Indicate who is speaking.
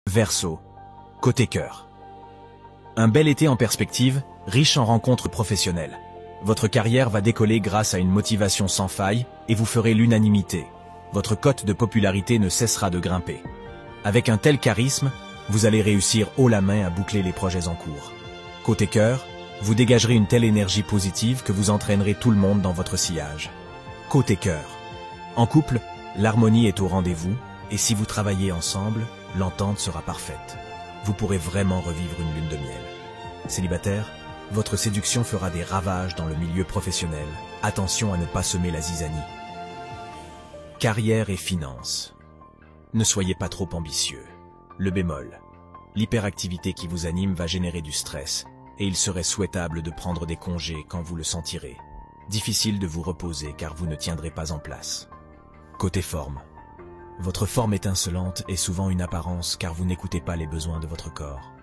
Speaker 1: Verseau. Côté cœur. Un bel été en perspective, riche en rencontres professionnelles. Votre carrière va décoller grâce à une motivation sans faille et vous ferez l'unanimité. Votre cote de popularité ne cessera de grimper. Avec un tel charisme, vous allez réussir haut la main à boucler les projets en cours. Côté cœur, vous dégagerez une telle énergie positive que vous entraînerez tout le monde dans votre sillage. Côté cœur. En couple, l'harmonie est au rendez-vous et si vous travaillez ensemble, l'entente sera parfaite. Vous pourrez vraiment revivre une lune de miel. Célibataire, votre séduction fera des ravages dans le milieu professionnel. Attention à ne pas semer la zizanie. Carrière et finances. Ne soyez pas trop ambitieux. Le bémol. L'hyperactivité qui vous anime va générer du stress et il serait souhaitable de prendre des congés quand vous le sentirez. Difficile de vous reposer car vous ne tiendrez pas en place. Côté forme. Votre forme étincelante est souvent une apparence car vous n'écoutez pas les besoins de votre corps.